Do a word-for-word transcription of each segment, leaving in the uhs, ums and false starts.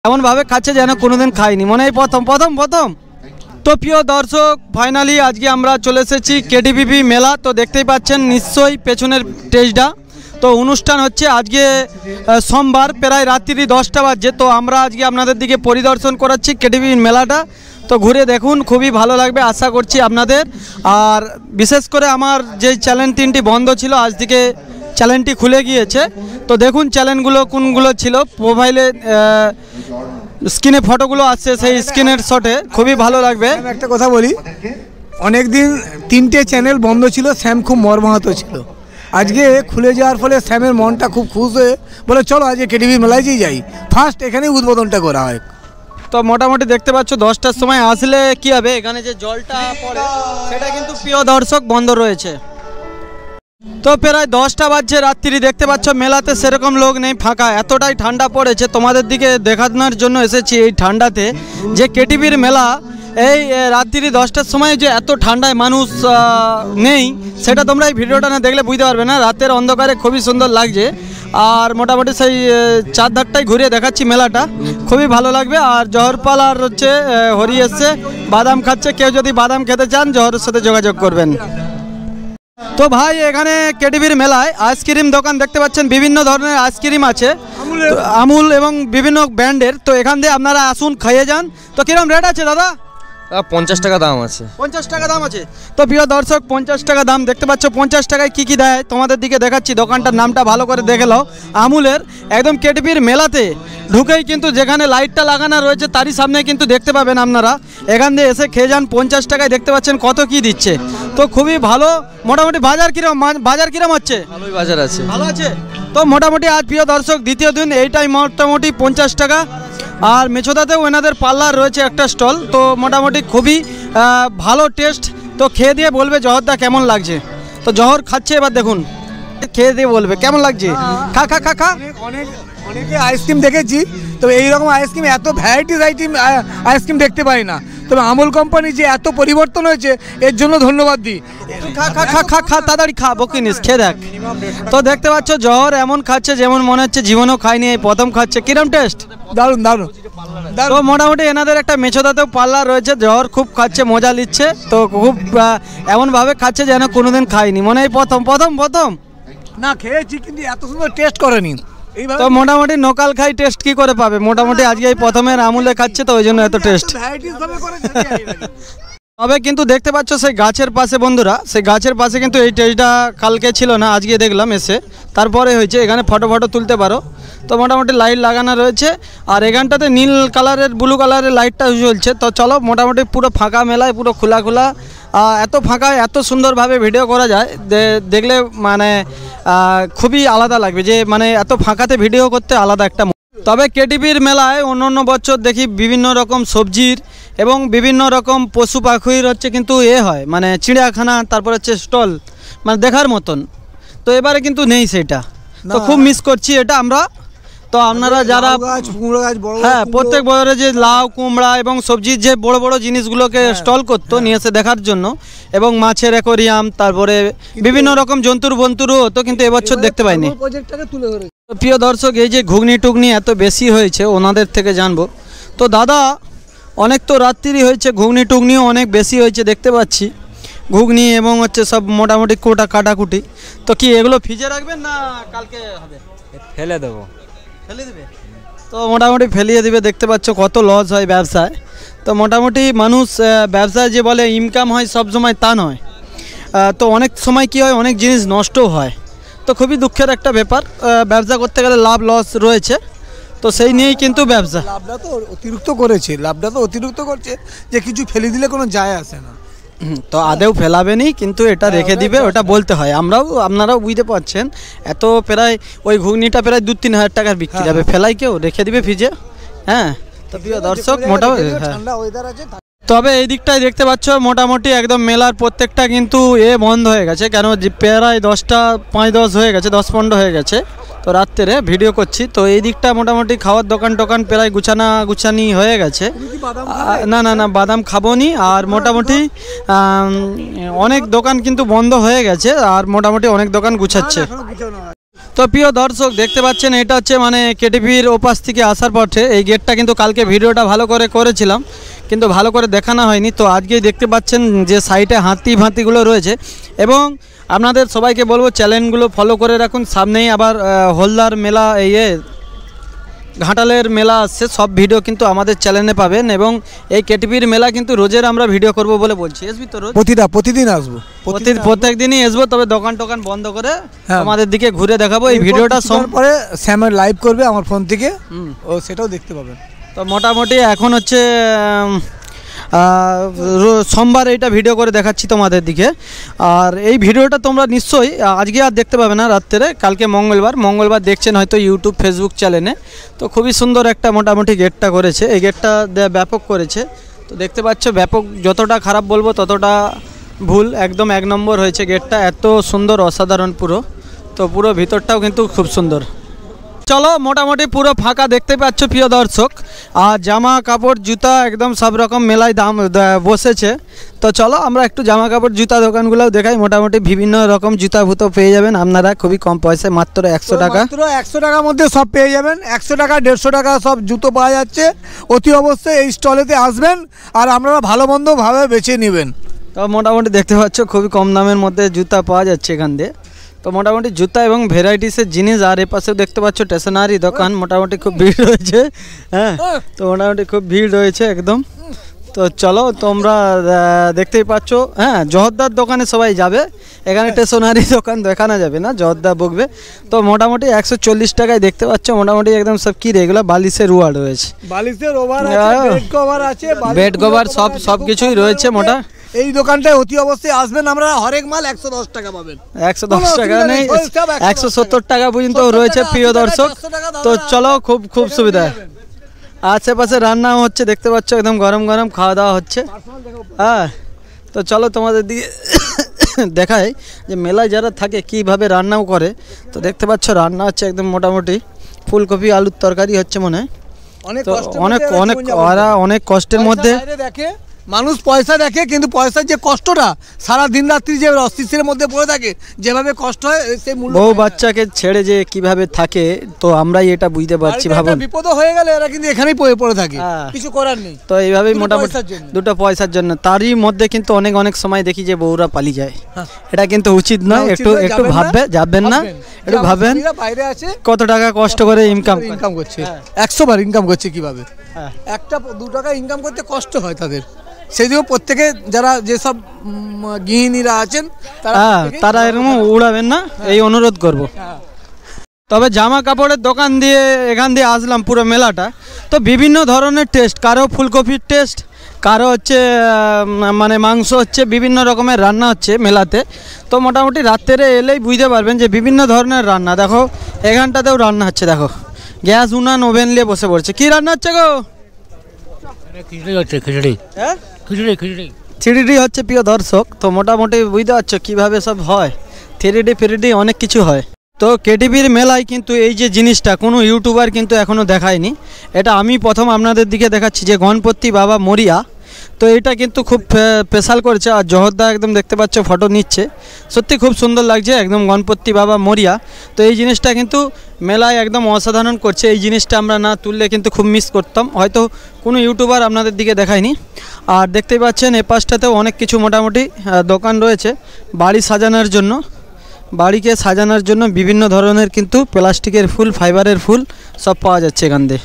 এমনভাবে খাচ্ছে যেন কোনোদিন খাইনি, মনে হয় প্রথম প্রথম প্রথম তো প্রিয় দর্শক, ফাইনালি আজকে আমরা চলে এসেছি কেটিপিপি মেলা। তো দেখতেই পাচ্ছেন নিশ্চয়ই পেছনের স্টেজটা। তো অনুষ্ঠান হচ্ছে আজকে সোমবার, প্রায় রাত্রি দশটা বাজছে। তো আমরা আজকে আপনাদের দিকে পরিদর্শন করাচ্ছি কেটিপিপি মেলাটা। তো ঘুরে দেখুন, খুবই ভালো লাগবে আশা করছি আপনাদের। আর বিশেষ করে আমার যে চ্যানেল তিনটি বন্ধ ছিল, আজ থেকে চ্যানেলটি খুলে গিয়েছে। তো দেখুন চ্যানেলগুলো কোনগুলো ছিল, প্রোফাইলে স্ক্রিনে ফটোগুলো আসছে, সেই স্ক্রিনের শটে খুবই ভালো লাগবে। একটা কথা বলি, অনেক দিন তিনটে চ্যানেল বন্ধ ছিল, শ্যাম খুব মর্মাহত ছিল। আজকে খুলে যাওয়ার ফলে শ্যামের মনটা খুব খুশ হয়ে বলে চলো আজকে কেটিভি মেলায় যাই, ফার্স্ট এখানেই উদ্বোধনটা করা হয়। তো মোটামুটি দেখতে পাচ্ছ দশটার সময় আসলে কি হবে, এখানে যে জলটা পড়ে সেটা কিন্তু প্রিয় দর্শক বন্ধ রয়েছে। তো প্রায় দশটা বাজছে রাত্রি, দেখতে পাচ্ছ মেলাতে সেরকম লোক নেই, ফাঁকা। এতটাই ঠান্ডা পড়েছে, তোমাদের দিকে দেখানোর জন্য এসেছি এই ঠান্ডাতে যে কেটিভির মেলা। এই রাত্রি দশটার সময় যে এত ঠান্ডায় মানুষ নেই, সেটা তোমরা এই ভিডিওটা না দেখলে বুঝতে পারবে না। রাতের অন্ধকারে খুবই সুন্দর লাগছে। আর মোটামুটি সেই চারধারটাই ঘুরে দেখাচ্ছি মেলাটা, খুবই ভালো লাগবে। আর জহরপাল আর হচ্ছে হরি এসছে, বাদাম খাচ্ছে। কেউ যদি বাদাম খেতে চান জহরের সাথে যোগাযোগ করবেন। তো ভাই এখানে কেটিভির মেলায় আইসক্রিম দোকান দেখতে পাচ্ছেন, বিভিন্ন ধরনের আইসক্রিম আছে, আমুল এবং বিভিন্ন ব্র্যান্ডের। তো এখান দিয়ে আপনারা আসুন, খাইয়ে যান। তো কিরকম রেট আছে দাদা? পঞ্চাশ টাকা দাম আছে। পঞ্চাশ টাকা দাম আছে। তো প্রিয় দর্শক, পঞ্চাশ টাকা দাম দেখতে পাচ্ছ। পঞ্চাশ টাকায় কী কী দেয় তোমাদের দিকে দেখাচ্ছি। দোকানটার নামটা ভালো করে দেখে নাও, আমুলের। একদম কেটিভির মেলাতে ঢুকেই কিন্তু যেখানে লাইটটা লাগানো রয়েছে তারই সামনে কিন্তু দেখতে পাবেন আপনারা। এখান দিয়ে এসে খেয়ে যান, পঞ্চাশ টাকায় দেখতে পাচ্ছেন কত কি দিচ্ছে। তো খুবই ভালো। মোটামুটি বাজার কিরম বাজার কিরম হচ্ছে? ভালোই বাজার আছে, ভালো আছে। তো মোটামুটি আজ প্রিয় দর্শক দ্বিতীয় দিন, এইটাই মোটামুটি পঞ্চাশ টাকা। আর মেছোদাতেও এনাদের পার্লার রয়েছে একটা স্টল। তো মোটামুটি খুবই ভালো টেস্ট। তো খেয়ে দিয়ে বলবে জহরদা কেমন লাগছে। তো জহর খাচ্ছে, এবার দেখুন খেয়ে দিয়ে বলবে কেমন লাগছে। খা খা খা খা। অনেক অনেকে আইসক্রিম দেখেছি, তো এইরকম আইসক্রিম এত ভ্যারাইটিস আইটেম আইসক্রিম দেখতে পাই না। তবে আমুল কোম্পানি যে এত পরিবর্তন হয়েছে এর জন্য ধন্যবাদ দিই। খা খা খা খা খা তাড়াতাড়ি খা, বকিনিস, খেয়ে দেখ। তো দেখতে পাচ্ছ জহর এমন খাচ্ছে যেমন মনে হচ্ছে জীবনেও খায়নি, এই প্রথম খাচ্ছে। কিরম টেস্ট? দারুণ দারুণ। তো মোটামুটি এনাদের একটা মেছোদাতেও পার্লার রয়েছে, জহর খুব খাচ্ছে, মজা নিচ্ছে। তো খুব এমনভাবে খাচ্ছে যেন কোনোদিন খায়নি, মনে হয় প্রথম প্রথম প্রথম না খেয়েছি, কিন্তু এত সুন্দর টেস্ট করেনি। তো মোটামুটি নোকাল খাই টেস্ট কি করে পাবে, মোটামুটি আজকে এই প্রথমের আমুলে খাচ্ছে, তো ওই জন্য এত টেস্ট। তবে কিন্তু দেখতে পাচ্ছ সেই গাছের পাশে বন্ধুরা, সেই গাছের পাশে কিন্তু এই টেস্টটা কালকে ছিল না, আজকে দেখলাম এসে, তারপরে হয়েছে। এখানে ফটো ফটো তুলতে পারো। তো মোটামুটি লাইট লাগানো রয়েছে। আর এখানটাতে নীল কালারের ব্লু কালারের লাইটটা জ্বলছে। তো চলো, মোটামুটি পুরো ফাঁকা মেলায়, পুরো খোলা খোলা। এত ফাঁকা, এত সুন্দরভাবে ভিডিও করা যায়, দেখলে মানে খুবই আলাদা লাগবে, যে মানে এত ফাঁকাতে ভিডিও করতে আলাদা একটা। তবে কেটিভির মেলায় অন্য অন্য বছর দেখি বিভিন্ন রকম সবজির এবং বিভিন্ন রকম পশু পাখির হচ্ছে কিন্তু এ হয়, মানে চিড়িয়াখানা, তারপর হচ্ছে স্টল, মানে দেখার মতন। তো এবারে কিন্তু নেই সেটা, তো খুব মিস করছি এটা আমরা। তো আপনারা যারা হ্যাঁ প্রত্যেক বছরে যে লাউ কুমড়া এবং সবজির যে বড় বড় জিনিসগুলোকে স্টল করতো নিয়ে এসে দেখার জন্য, এবং মাছের অ্যাকোরিয়াম, তারপরে বিভিন্ন রকম জন্তুর বন্তুরও হতো, কিন্তু এবছর দেখতে পাইনি। প্রিয় দর্শক, এই যে ঘুগনি টুগনি এত বেশি হয়েছে, ওনাদের থেকে জানবো। তো দাদা অনেক তো রাত্রি হয়েছে, ঘুগনি টুগনিও অনেক বেশি হয়েছে দেখতে পাচ্ছি, ঘুগনি এবং হচ্ছে সব মোটামুটি কোটা কাটাকুটি। তো কি এগুলো ফ্রিজে রাখবেন না কালকে হবে? ফেলে দেবো। ফেলে দেবে? তো মোটামুটি ফেলিয়ে দিবে। দেখতে পাচ্ছ কত লস হয় ব্যবসায়। তো মোটামুটি মানুষ ব্যবসায় যে বলে ইনকাম হয় সব সময়, তা নয়। তো অনেক সময় কি হয়, অনেক জিনিস নষ্টও হয়। তো খুবই দুঃখের একটা ব্যাপার, ব্যবসা করতে গেলে লাভ লস রয়েছে। তো সেই নিয়েই কিন্তু ব্যবসা। লাভটা তো অতিরিক্ত করেছে, লাভটা তো অতিরিক্ত করছে, যে কিছু ফেলে দিলে কোনো যায় আসে না। তো আদেও ফেলাবেনি, কিন্তু এটা রেখে দিবে, ওটা বলতে হয়। আমরাও আপনারাও বুঝতে পারছেন, এত প্রায় ওই ঘুগনিটা প্রায় দু তিন হাজার টাকার বিক্রি হবে, ফেলাই কেউ, রেখে দিবে ফ্রিজে। হ্যাঁ, তো প্রিয় দর্শক মোটামুটি তবে এই দিকটাই দেখতে পাচ্ছ মোটামুটি একদম মেলার প্রত্যেকটা কিন্তু এ বন্ধ হয়ে গেছে, কেন প্রায় দশটা পাঁচ দশ হয়ে গেছে, দশ পনেরো হয়ে গেছে। তো রাত্রে ভিডিও করছি। তো এই দিকটা মোটামুটি খাওয়ার দোকান টোকান প্রায় গুছানা গুছানি হয়ে গেছে। না না না বাদাম খাবো নি। আর মোটামুটি অনেক দোকান কিন্তু বন্ধ হয়ে গেছে, আর মোটামুটি অনেক দোকান গুছাচ্ছে। তো প্রিয় দর্শক দেখতে পাচ্ছেন এটা হচ্ছে মানে কেটিভির ওপাশ থেকে আসার পথে এই গেটটা কিন্তু কালকে ভিডিওটা ভালো করে করেছিলাম কিন্তু ভালো করে দেখানো হয়নি। তো আজকেই দেখতে পাচ্ছেন যে সাইডে হাতি ফাতিগুলো রয়েছে এবং আপনাদের সবাইকে বলবো চ্যানেলগুলো ফলো করে রাখুন। সামনেই আবার হলদার মেলা ইয়ে ঘাটালের মেলা আসছে, সব ভিডিও কিন্তু আমাদের চ্যানেলে পাবেন এবং এই কেটিভির মেলা কিন্তু রোজের আমরা ভিডিও করব বলে বলছি। আসবি তো রোজ? প্রতিটা প্রতিদিন আসবো, প্রত্যেক দিনই আসবো, তবে দোকান টোকান বন্ধ করে আমাদের দিকে ঘুরে দেখাবো। এই ভিডিওটা পরে স্যামের লাইভ করবে আমার ফোন থেকে, ও সেটাও দেখতে পাবেন। তো মোটামুটি এখন হচ্ছে সোমবার এইটা ভিডিও করে দেখাচ্ছি তোমাদের দিকে। আর এই ভিডিওটা তোমরা নিশ্চয়ই আজকে আর দেখতে পাবে না রাত্রে, কালকে মঙ্গলবার মঙ্গলবার দেখছেন হয়তো ইউটিউব ফেসবুক চ্যানেলে। তো খুবই সুন্দর একটা মোটামুটি গেটটা করেছে, এই গেটটা ব্যাপক করেছে। তো দেখতে পাচ্ছ ব্যাপক, যতটা খারাপ বলবো ততটা ভুল, একদম এক নম্বর হয়েছে গেটটা, এত সুন্দর অসাধারণ পুরো। তো পুরো ভিতরটাও কিন্তু খুব সুন্দর। চলো মোটামুটি পুরো ফাঁকা দেখতে পাচ্ছ প্রিয় দর্শক, আর জামা কাপড় জুতা একদম সব রকম মেলায় দাম বসেছে। তো চলো আমরা একটু জামা কাপড় জুতা দোকানগুলোও দেখাই। মোটামুটি বিভিন্ন রকম জুতা ভুতো পেয়ে যাবেন আপনারা খুবই কম পয়সায়, মাত্র একশো টাকা মাত্র একশো টাকার মধ্যে সব পেয়ে যাবেন। একশো টাকা দেড়শো টাকা সব জুতো পাওয়া যাচ্ছে। অতি অবশ্যই এই স্টলেতে আসবেন আর আপনারা ভালো মন্দ ভাবে বেছে নেবেন। তো মোটামুটি দেখতে পাচ্ছ খুবই কম দামের মধ্যে জুতা পাওয়া যাচ্ছে এখান দিয়ে। তো মোটামুটি জুতা এবং ভ্যারাইটিসের জিনিস, আর এ পাশেও দেখতে পাচ্ছ স্টেশনারি দোকান, মোটামুটি খুব ভিড় রয়েছে। হ্যাঁ, তো মোটামুটি খুব ভিড় রয়েছে একদম। তো চলো তোমরা দেখতেই পাচ্ছ, হ্যাঁ জহরদার দোকানে সবাই যাবে, এখানে স্টেশনারি দোকান দেখানো যাবে না, জহরদা বকবে। তো মোটামুটি একশো চল্লিশ টাকায় দেখতে পাচ্ছ মোটামুটি একদম সব কি রেগুলো বালিশের রুয়ার রয়েছে, বালিশের ওভার আছে, বেড কভার আছে, বেড কভার সব সব কিছুই রয়েছে। মোটা এই দোকানটায় অতি অবশ্যই আসবেন, আমরা হরেক মাল একশো দশ টাকা পাবেন। একশো দশ টাকা নেই, একশো সত্তর টাকা পর্যন্ত রয়েছে প্রিয় দর্শক। তো চলো খুব খুব সুবিধা, আশেপাশে রান্নাও হচ্ছে দেখতে পাচ্ছ, একদম গরম গরম খাওয়া দাওয়া হচ্ছে। হ্যাঁ, তো চলো তোমাদের দিকে দেখায় যে মেলায় যারা থাকে কিভাবে রান্নাও করে। তো দেখতে পাচ্ছ রান্না হচ্ছে একদম মোটামুটি ফুলকপি আলুর তরকারি হচ্ছে মনে হয়। অনেক অনেক অনেক ওরা অনেক কষ্টের মধ্যে দেখে মানুষ, পয়সা দেখে কিন্তু পয়সার যে কষ্টটা সারা দিন রাত্রি যে অস্থিতির মধ্যে পড়ে থাকে, যেভাবে কষ্ট হয় সেই মূল্য, বউ বাচ্চাকে ছেড়ে যে কিভাবে থাকে, তো আমরাই এটা বুঝতে পারছি। ভাবুন বিপদ হয়ে গেলে এরা কিন্তু এখানেই পড়ে থাকে, কিছু করার নেই। তো এইভাবেই মোটামুটি দুটো পয়সার জন্য, তারই মধ্যে কিন্তু অনেক অনেক সময় দেখি যে বউরা পালিয়ে যায়। এটা কিন্তু উচিত নয়, একটু একটু ভাববে, যাবেন না, একটু ভাবেন বাইরে আছে কত টাকা কষ্ট করে ইনকাম ইনকাম করছে, একশো বার ইনকাম করছে, কিভাবে একটা দু টাকা ইনকাম করতে কষ্ট হয় তাদের। সেই জন্য প্রত্যেকে যারা যেসব গৃহিণীরা আছেন তারা এরকম উড়াবেন না, এই অনুরোধ করব। তবে জামা কাপড়ের দোকান দিয়ে এখান দিয়ে আসলাম পুরো মেলাটা, তো বিভিন্ন ধরনের টেস্ট, কারো ফুলকপির টেস্ট, কারো হচ্ছে মানে মাংস হচ্ছে, বিভিন্ন রকমের রান্না হচ্ছে মেলাতে। তো মোটামুটি রাত্রে এলেই বুঝতে পারবেন যে বিভিন্ন ধরনের রান্না। দেখো এখানটাতেও রান্না হচ্ছে, দেখো গ্যাস উনান ওভেন নিয়ে বসে পড়ছে। কি রান্না হচ্ছে গো? খিচুড়ি হচ্ছে, খিচুড়ি। হ্যাঁ, খিচুড়ি খিচুড়ি থ্রি হচ্ছে প্রিয় দর্শক। তো মোটামুটি বুঝতে পারছো কীভাবে সব হয়, থ্রি ফ্রি অনেক কিছু হয়। তো কেটিভির মেলায় কিন্তু এই যে জিনিসটা কোনো ইউটিউবার কিন্তু এখনও দেখায়নি, এটা আমি প্রথম আপনাদের দিকে দেখাচ্ছি, যে গণপতি বাবা মরিয়া। তো এটা কিন্তু খুব স্পেশাল করেছে, আর জহরদা একদম দেখতে পাচ্ছ ফটো নিচ্ছে, সত্যি খুব সুন্দর লাগছে একদম গণপতি বাবা মরিয়া। তো এই জিনিসটা কিন্তু মেলায় একদম অসাধারণ করছে, এই জিনিসটা আমরা না তুললে কিন্তু খুব মিস করতাম, হয়তো কোনো ইউটিউবার আপনাদের দিকে দেখায়নি। আর দেখতেই পাচ্ছেন এ পাশটাতেও অনেক কিছু মোটামুটি দোকান রয়েছে বাড়ি সাজানোর জন্য, বাড়িকে সাজানোর জন্য বিভিন্ন ধরনের কিন্তু প্লাস্টিকের ফুল, ফাইবারের ফুল সব পাওয়া যাচ্ছে এখান দিয়ে।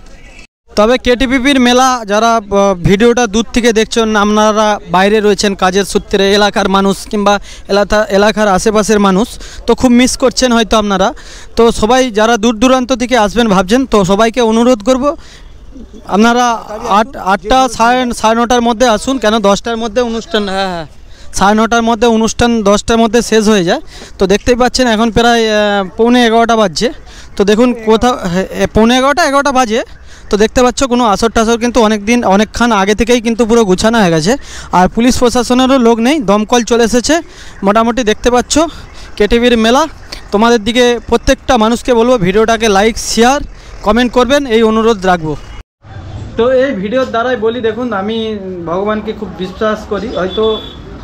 তবে কেটিভির মেলা যারা ভিডিওটা দূর থেকে দেখছেন, আপনারা বাইরে রয়েছেন কাজের সূত্রে, এলাকার মানুষ কিংবা এলাকা এলাকার আশেপাশের মানুষ, তো খুব মিস করছেন হয়তো আপনারা। তো সবাই যারা দূর দূরান্ত থেকে আসবেন ভাবছেন, তো সবাইকে অনুরোধ করব আপনারা আট আটটা সাড়ে সাড়ে নটার মধ্যে আসুন, কেন দশটার মধ্যে অনুষ্ঠান, হ্যাঁ হ্যাঁ সাড়ে নটার মধ্যে অনুষ্ঠান দশটার মধ্যে শেষ হয়ে যায়। তো দেখতেই পাচ্ছেন এখন প্রায় পৌনে এগারোটা বাজছে। তো দেখুন কোথাও পৌনে এগারোটা এগারোটা বাজে। তো দেখতে পাচ্ছ কোনো আসর টাসর কিন্তু অনেক দিন অনেকক্ষণ আগে থেকেই কিন্তু পুরো গুছানো হয়ে গেছে, আর পুলিশ প্রশাসনেরও লোক নেই, দমকল চলে এসেছে মোটামুটি। দেখতে পাচ্ছ কেটিভির মেলা, তোমাদের দিকে প্রত্যেকটা মানুষকে বলবো ভিডিওটাকে লাইক শেয়ার কমেন্ট করবেন, এই অনুরোধ রাখবো। তো এই ভিডিওর দ্বারাই বলি, দেখুন আমি ভগবানকে খুব বিশ্বাস করি, হয়তো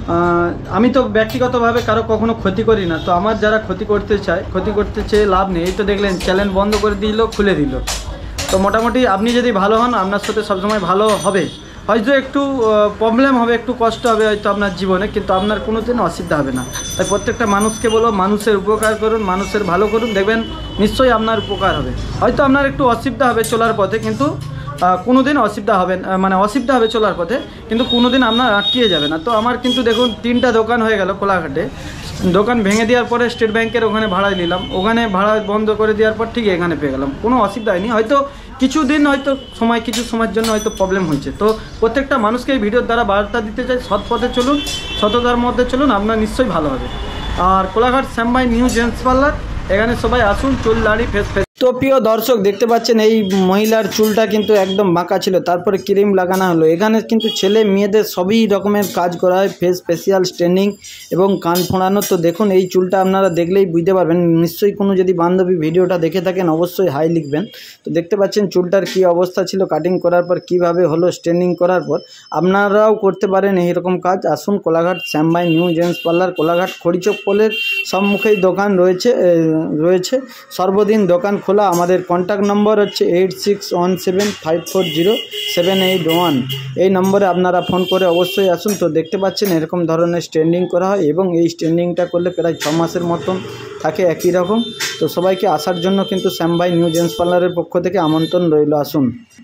আহ, আমি তো ব্যক্তিগতভাবে কারো কখনো ক্ষতি করি না, তো আমার যারা ক্ষতি করতে চায় ক্ষতি করতে চেয়ে লাভ নেই। এই তো দেখলেন চ্যানেল বন্ধ করে দিল, খুলে দিল। তো মোটামুটি আপনি যদি ভালো হন আপনার সাথে সবসময় ভালো হবে। হয়তো একটু প্রবলেম হবে, একটু কষ্ট হবে হয়তো আপনার জীবনে, কিন্তু আপনার কোনো দিন অসুবিধা হবে না। তাই প্রত্যেকটা মানুষকে বলো মানুষের উপকার করুন, মানুষের ভালো করুন, দেখবেন নিশ্চয়ই আপনার উপকার হবে। হয়তো আপনার একটু অসুবিধা হবে চলার পথে, কিন্তু কোনো দিন অসুবিধা হবে না, মানে অসুবিধা হবে চলার পথে, কিন্তু কোনো দিন আপনার আটকিয়ে যাবে না। তো আমার কিন্তু দেখুন তিনটা দোকান হয়ে গেল কোলাঘাটে। দোকান ভেঙে দেওয়ার পরে স্টেট ব্যাংকের ওখানে ভাড়ায় নিলাম, ওখানে ভাড়া বন্ধ করে দেওয়ার পর ঠিক এখানে পেয়ে গেলাম, কোনো অসুবিধা হয়নি। হয়তো কিছুদিন হয়তো সময় কিছু সময়ের জন্য হয়তো প্রবলেম হয়েছে। তো প্রত্যেকটা মানুষকে এই ভিডিওর দ্বারা বার্তা দিতে চাই, সৎ পথে চলুন, সততার মধ্যে চলুন, আপনার নিশ্চয়ই ভালো হবে। আর Kolaghat Shyambai new gents parlour, এখানে সবাই আসুন, চুল দাড়ি ফেস ফেস। তো প্রিয় দর্শক দেখতে পাচ্ছেন এই মহিলার চুলটা কিন্তু একদম বাঁকা ছিল, তারপরে ক্রিম লাগানো হলো। এখানে কিন্তু ছেলে মেয়েদের সবই রকমের কাজ করা হয়, ফেস ফেসিয়াল স্ট্রেনিং এবং কান ফোঁড়ানো। তো দেখুন এই চুলটা আপনারা দেখলেই বুঝতে পারবেন। নিশ্চয়ই কোনো যদি বান্ধবী ভিডিওটা দেখে থাকেন অবশ্যই হাই লিখবেন। তো দেখতে পাচ্ছেন চুলটার কি অবস্থা ছিল কাটিং করার পর, কিভাবে হলো স্ট্রেনিং করার পর। আপনারাও করতে পারেন এইরকম কাজ। আসুন Kolaghat Shyambai new gents parlour, Kolaghat Kharichak পোলের সম্মুখেই দোকান রয়েছে রয়েছে সর্বদিন দোকান খোলা। আমাদের কন্ট্যাক্ট নম্বর হচ্ছে eight six one seven five four zero seven eight one. এই নম্বরে আপনারা ফোন করে অবশ্যই আসুন। তো দেখতে পাচ্ছেন এরকম ধরনের স্ট্রেন্ডিং করা হয়, এবং এই স্ট্রেন্ডিংটা করলে প্রায় ছ মাসের মতন থাকে একই রকম। তো সবাইকে আসার জন্য কিন্তু শ্যামবাই নিউ জেন্টস পার্লারের পক্ষ থেকে আমন্ত্রণ রইল, আসুন।